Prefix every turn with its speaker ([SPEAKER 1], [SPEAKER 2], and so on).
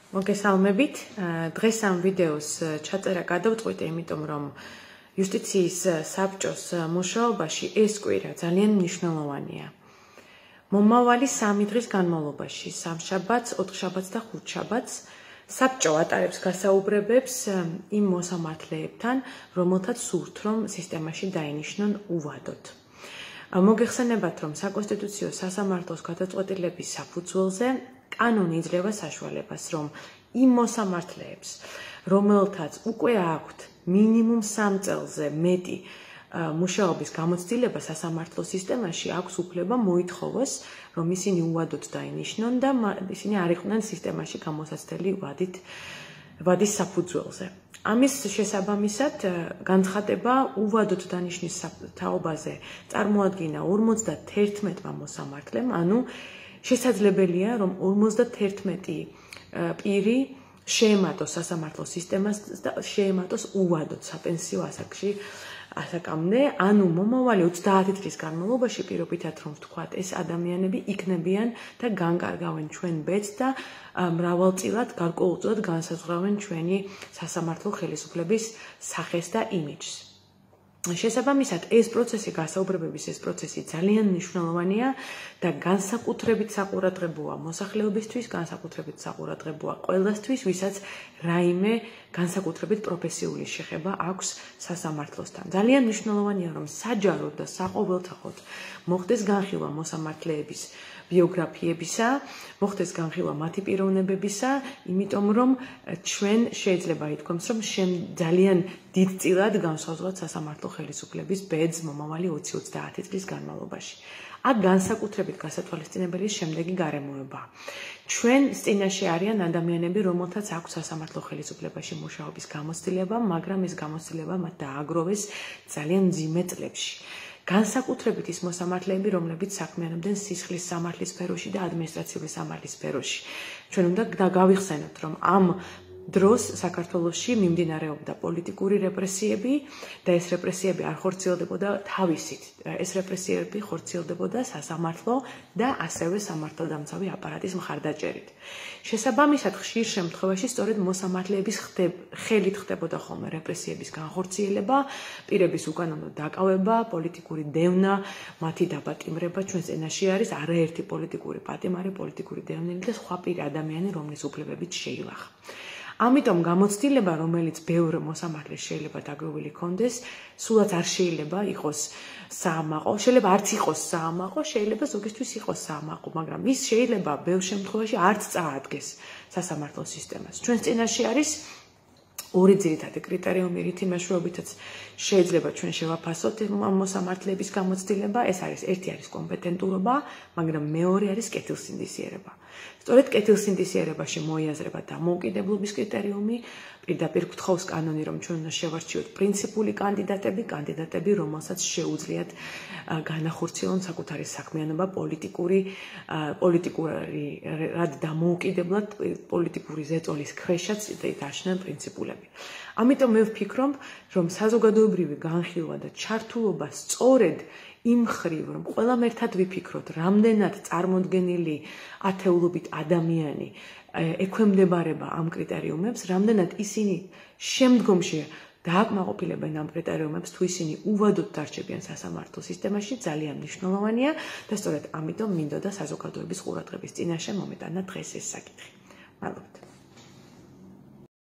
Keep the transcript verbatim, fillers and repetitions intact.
[SPEAKER 1] მოგესალმებით. დღეს ამ ვიდეოს ჩაწერა გადავწყვიტე, იმიტომ რომ იუსტიციის საბჭოს მუშაობაში ეს კვირა ძალიან მნიშვნელოვანია. მომავალი სამი დღის განმავლობაში, სამშაბათს, ოთხშაბათს და ხუთშაბათს, საბჭო ატარებს გასაუბრებებს იმ მოსამართლეებთან, რომელთაც სურთ, რომ სისტემაში დაინიშნონ უვადოდ. მოგეხსენებათ, რომ საკონსტიტუციო სასამართლოს გადაწყვეტილების საფუძველზე კანონი იძლევა საშუალებას, რომ იმ მოსამართლეებს, რომელთაც უკვე აქვთ მინიმუმ სამ წელზე მეტი მუშაობის გამოცდილება სასამართლო სისტემაში, აქვს უფლება მოითხოვოს, რომ ისინი უვადოდ დაინიშნონ და ისინი არ იყვნენ სისტემაში გამოსაცდელი ვადით, ვადის საფუძველზე. ამის შესაბამისად, განცხადება უვადოდ დანიშნის თაობაზე წარმოადგინა ორმოცდათერთმეტმა მოსამართლემ, ანუ შესაძლებელია, რომ ორმოცდათერთმეტი პირი შეემატოს სასამართლო სისტემას და შეემატოს უვადოდ საპენსიო ასაკში ასაკამდე, ანუ მომავალი ოცდაათი დღის განმავლობაში პირობითად რომ ვთქვათ, ეს ადამიანები იქნებიან და განკარგავენ ჩვენ ბედს და მრავალწილად გარკვეულწილად განსაზღვრავენ ჩვენი სასამართლო ხელისუფლების სახეს და იმიჯს. შესაბამისად, ეს პროცესი, გასაუბრებების ეს პროცესი ძალიან მნიშვნელოვანია და განსაკუთრებით საყურადღებოა მოსახლეობისთვის, განსაკუთრებით საყურადღებოა ყველასთვის, ვისაც რაიმე განსაკუთრებით პროფესიული შეხება აქვს სასამართლოსთან. ძალიან მნიშვნელოვანია, რომ საჯაროდ და საყოველთაოდ მოხდეს განხილვა მოსამართლეების ბიოგრაფიებისა, მოხდეს განხილვა მათი პიროვნებებისა, იმიტომ რომ ჩვენ შეიძლება ითქვამს, რომ ძალიან დიდწილად განსაზღვროთ სასამართლო ხელისუფლების ბედს მომავალი ოცი ოცდაათი წლის განმავლობაში. აქ განსაკუთრებით გასათვალისწინებელი შემდეგი გარემოება. ჩვენ წინაშე არიან ადამიანები, რომელთაც აქვს სასამართლო ხელისუფლებაში მუშაობის გამოცდილება, მაგრამ ეს გამოცდილება მათ დააგროვეს ძალიან მძიმე წლებში. განსაკუთრებით ის მოსამართლეები, რომლებიც საქმიანობდნენ სისხლის სამართლის სფეროში და ადმინისტრაციული სამართლის სფეროში. ჩვენ უნდა გავიხსენოთ, რომ ამ დროს საქართველოში მიმდინარეობდა პოლიტიკური რეპრესიები და ეს რეპრესიები არ ხორციელდებოდა თავისით. ეს რეპრესიები ხორციელდებოდა სასამართლო და ასევე სამართალდამცავი აპარატის მხარდაჭერით. შესაბამისად, ხშირ შემთხვევაში სწორედ მოსამართლეების ხელით ხდებოდა ხოლმე რეპრესიების განხორციელება, პირების უკანონო დაკავება, პოლიტიკური დევნა, მათი დაპატიმრება. ჩვენ წინაშე არის არაერთი პოლიტიკური პატიმარი, პოლიტიკური დევნილი და სხვა პირი ადამიანი, რომლის უფლებებიც შეილახა. ამიტომ გამოცდილება, რომელიც ბევრ მოსამართლეს შეიძლება დაგროვილი ქონდეს, სულაც არ შეიძლება იყოს საამაყო, შეიძლება არც იყოს საამაყო, შეიძლება ზოგისთვის იყოს საამაყო, მაგრამ ის შეიძლება ბევრ შემთხვევაში არც წაადგეს სასამართლო სისტემას. ჩვენს წინაშე არის ორი ძირითადი კრიტერიუმი, რითი მეშვეობითაც შეიძლება ჩვენ შევაფასოთ მოსამართლეების გამოცდილება, ეს არის ერთი არის კომპეტენტურობა, მაგრამ მეორე არის კეთილსინდისიერება. სწორედ კეთილსინდისიერებაში მოიაზრება დამოუკიდებლობის კრიტერიუმი, პირდაპირ გთხოვს კანონი, რომ ჩვენ უნდა შევარჩიოთ პრინციპული კანდიდატები, კანდიდატები, რომელსაც შეუძლიათ განახორციელონ საკუთარი საქმიანობა პოლიტიკური, პოლიტიკურად დამოუკიდებლად, პოლიტიკური ზეწოლის ქვეშაც დაშნენ პრინციპულები. ამიტომ მე ვფიქრობ, რომ საზოგადოებრივი განხილვა და ჩართულობა სწორედ იმ ხრივ, რომ ყველამ ერთად ვიფიქროთ, რამდენად წარმოდგენილი ათეულობით ადამიანი ექვემდებარება ამ კრიტერიუმებს, რამდენად ისინი შემდგომში დააკმაყოფილებენ ამ კრიტერიუმებს, თუ ისინი უვადოდ დარჩებიან სასამართლო სისტემაში, ძალიან მნიშვნელოვანია და სწორედ ამიტომ მინდოდა საზოგადოების ყურადღების წინაშე მომეტანა დღეს ეს საკითხი. მადლობა.